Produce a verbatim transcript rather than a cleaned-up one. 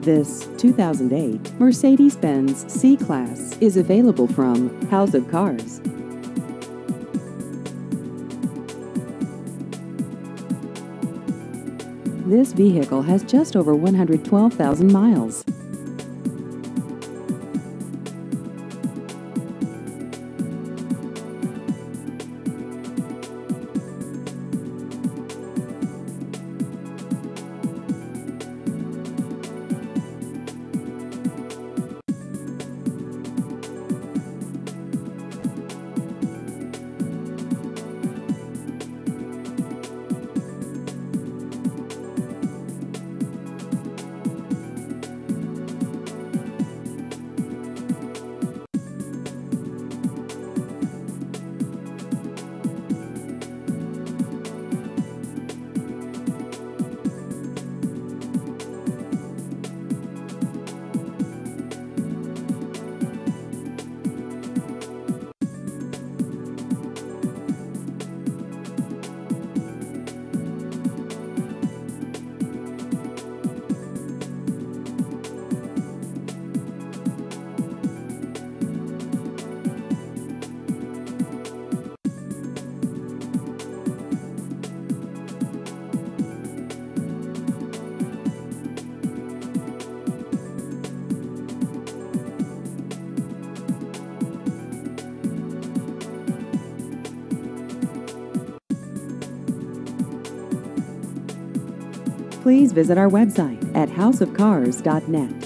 This two thousand eight Mercedes-Benz C-Class is available from House of Cars. This vehicle has just over one hundred twelve thousand miles. Please visit our website at house of cars dot net.